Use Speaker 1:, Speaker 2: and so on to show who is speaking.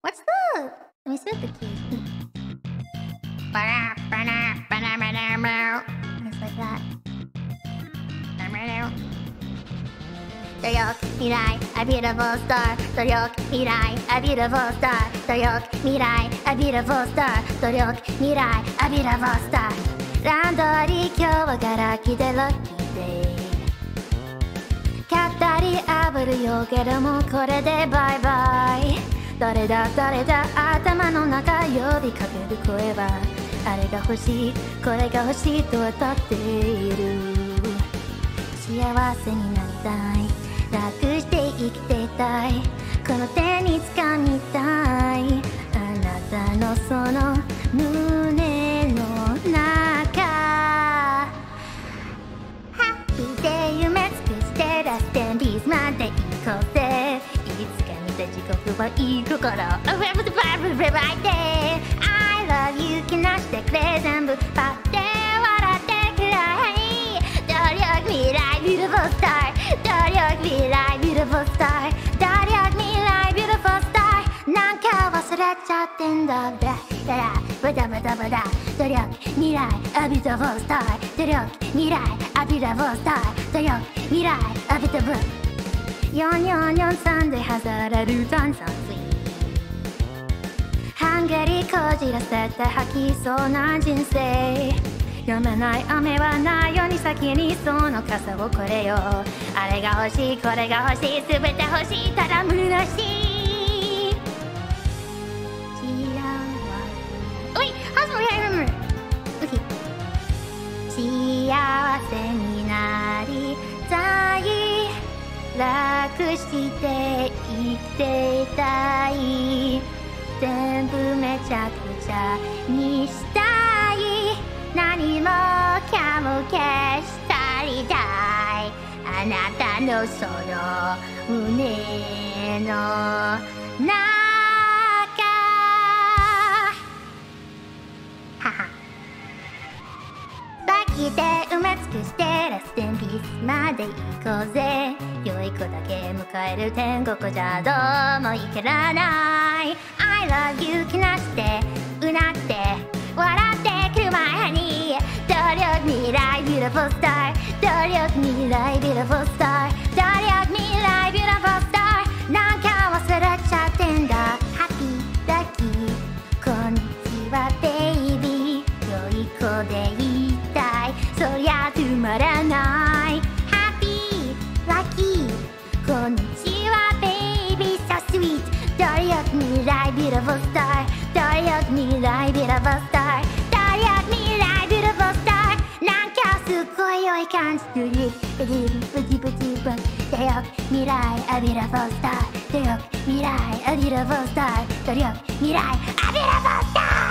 Speaker 1: What's the? Let me see what the key. It's like that. Toryok, Mirai, a beautiful star. Toryok, Mirai, a beautiful star. Toryok, Mirai, a beautiful star. Toryok, Mirai, a beautiful star. ランドリー今日はガラキでロッキーデイ。語りあぶるよけどもこれでバイバイ。誰だ誰だ頭の中呼びかける声はあれが欲しいこれが欲しいと歌っている。幸せになりたい楽して生きていたいこの手に掴みたいあなたのその胸の中ハッピーで夢尽くしてラステンビーズまで行こうぜいつか見た時刻はいい心I love you 気なしてくれ全部パッて笑ってくれ努力未来 beautiful star 努力未来 beautiful star 努力未来 beautiful star なんか忘れちゃってんだブラブダブダブダ努力未来 a beautiful star 努力未来 a beautiful star 努力未来 a beautiful 4443で外れる炭酸水ハンガリーこじらせて吐きそうな人生読めない雨はないように先にその傘をこれよあれが欲しいこれが欲しい全て欲しいただ虚しいおいハズもやる幸せになりたい楽して生きていたい全部めちゃくちゃにしたい何もかも消したりたいあなたのその胸の中ははバキで埋め尽くしてラステンピースまで行こうぜ良い子だけ迎える天国じゃどうもいけらない I love you 気なしてうなって笑ってくる前に努力未来 beautiful star 努力未来 beautiful star 努力未来 beautiful star なんか忘れちゃってんだハッピーラッキーこんにちはベイビー良い子でいたいそりゃ止まらないハッピーラッキーこんにちはベイビー so sweet 努力未来 beautiful star 努力未来 beautiful star 努力未来 beautiful star なんかすっごい良い感じ努力未来 a beautiful star 努力未来 a beautiful star 努力未来 a beautiful star